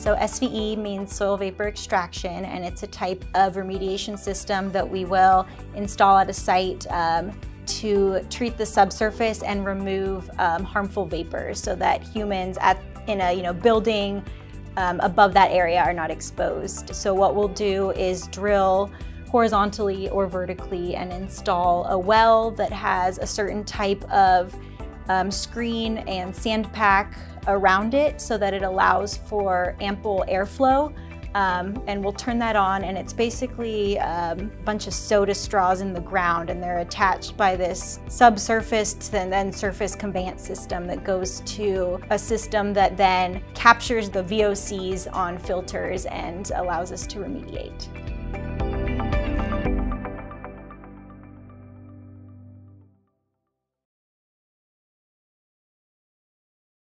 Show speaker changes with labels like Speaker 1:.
Speaker 1: So SVE means soil vapor extraction, and it's a type of remediation system that we will install at a site to treat the subsurface and remove harmful vapors so that humans in a building above that area are not exposed. So what we'll do is drill horizontally or vertically and install a well that has a certain type of screen and sand pack around it so that it allows for ample airflow. And we'll turn that on, and it's basically a bunch of soda straws in the ground, and they're attached by this subsurface and then surface conveyance system that goes to a system that then captures the VOCs on filters and allows us to remediate.